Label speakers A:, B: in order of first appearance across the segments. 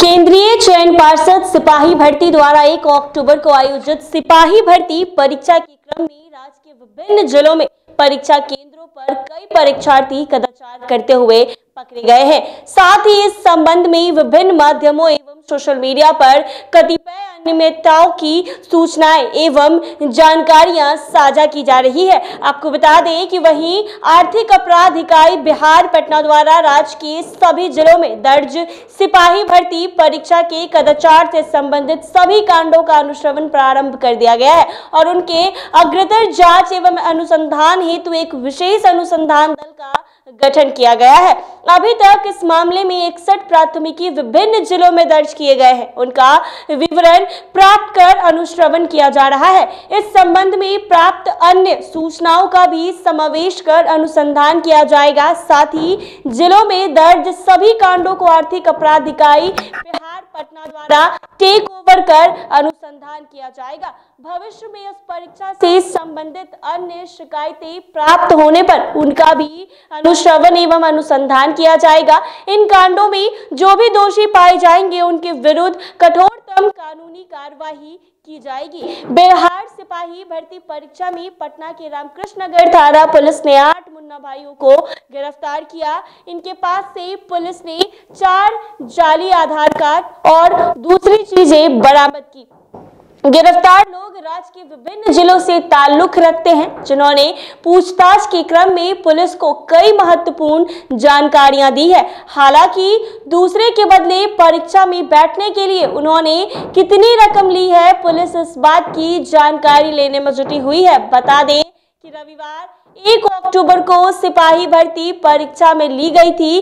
A: केंद्रीय चयन पार्षद सिपाही भर्ती द्वारा 1 अक्टूबर को आयोजित सिपाही भर्ती परीक्षा के क्रम में राज्य के विभिन्न जिलों में परीक्षा केंद्रों पर कई परीक्षार्थी कदाचार करते हुए पकड़े गए हैं। साथ ही इस संबंध में विभिन्न माध्यमों एवं सोशल मीडिया पर कतिपय अनियमितताओं की सूचनाएं एवं जानकारियां साझा की जा रही है। आपको बता दें कि वहीं आर्थिक अपराध इकाई बिहार पटना द्वारा राज्य के सभी जिलों में दर्ज सिपाही भर्ती परीक्षा के कदाचार से संबंधित सभी कांडों का अनुश्रवण प्रारंभ कर दिया गया है और उनके अग्रतर जांच एवं अनुसंधान हेतु एक विशेष अनुसंधान दल का गठन किया गया है। अभी तक इस मामले में 61 प्राथमिकी विभिन्न जिलों में दर्ज किए गए हैं। उनका विवरण प्राप्त कर अनुश्रवण किया जा रहा है। इस संबंध में प्राप्त अन्य सूचनाओं का भी समावेश कर अनुसंधान किया जाएगा। साथ ही जिलों में दर्ज सभी कांडों को आर्थिक अपराध इकाई बिहार पटना द्वारा टेक ओवर कर अनुसंधान किया जाएगा। भविष्य में इस परीक्षा से संबंधित अन्य शिकायतें प्राप्त होने पर उनका भी अनुश्रवण एवं अनुसंधान किया जाएगा। इन कांडों में जो भी दोषी पाए जाएंगे उनके विरुद्ध कठोरतम कानूनी कार्रवाई की जाएगी। बिहार सिपाही भर्ती परीक्षा में पटना के रामकृष्ण नगर थाना पुलिस ने 8 मुन्ना भाइयों को गिरफ्तार किया। इनके पास से पुलिस ने 4 जाली आधार कार्ड और दूसरी चीजें बरामद की। गिरफ्तार लोग राज्य के विभिन्न जिलों से ताल्लुक रखते हैं, जिन्होंने पूछताछ के क्रम में पुलिस को कई महत्वपूर्ण जानकारियां दी है। हालांकि दूसरे के बदले परीक्षा में बैठने के लिए उन्होंने कितनी रकम ली है, पुलिस इस बात की जानकारी लेने में जुटी हुई है। बता दें कि रविवार 1 अक्टूबर को सिपाही भर्ती परीक्षा में ली गई थी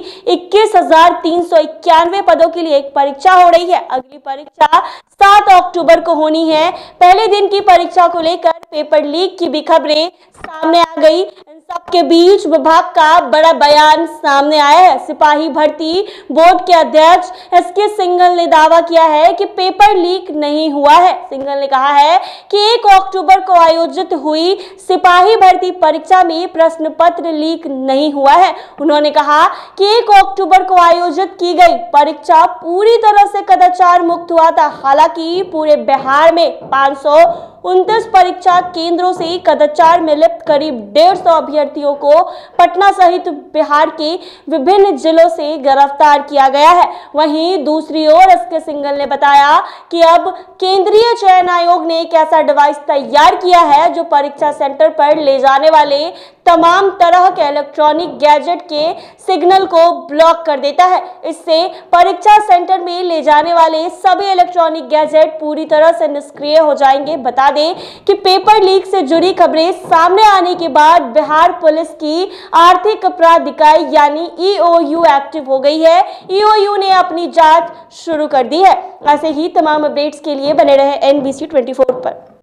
A: 21,391 पदों के लिए एक परीक्षा हो रही है। अगली परीक्षा 7 अक्टूबर को होनी है। पहले दिन की परीक्षा को लेकर पेपर लीक की भी खबरें सामने आ गई। इन सबके बीच विभाग का बड़ा बयान सामने आया है। सिपाही भर्ती बोर्ड के अध्यक्ष एसके सिंघल ने दावा किया है कि पेपर लीक नहीं हुआ है। सिंघल ने कहा है कि 1 अक्टूबर को आयोजित हुई सिपाही भर्ती परीक्षा में प्रश्न पत्र लीक नहीं हुआ है। उन्होंने कहा कि 1 अक्टूबर को आयोजित की गई परीक्षा पूरी तरह से कदाचार मुक्त हुआ था। हालांकि पूरे बिहार में 529 परीक्षा केंद्रों से कदाचार में लिप्त करीब 150 अभ्यर्थियों को पटना सहित बिहार के विभिन्न जिलों से गिरफ्तार किया गया है। वहीं दूसरी ओर एसके सिंघल ने बताया कि अब केंद्रीय चयन आयोग ने एक ऐसा डिवाइस तैयार किया है जो परीक्षा सेंटर पर ले जाने वाले तमाम तरह के इलेक्ट्रॉनिक गैजेट के सिग्नल को ब्लॉक कर देता है। इससे परीक्षा सेंटर में ले जाने वाले सभी इलेक्ट्रॉनिक गैजेट पूरी तरह से निष्क्रिय हो जाएंगे। बता दें कि पेपर लीक से जुड़ी खबरें सामने आने के बाद बिहार पुलिस की आर्थिक अपराध इकाई यानी ईओयू एक्टिव हो गई है। ईओयू ने अपनी जांच शुरू कर दी है। ऐसे ही तमाम अपडेट्स के लिए बने रहे NBC 24 पर।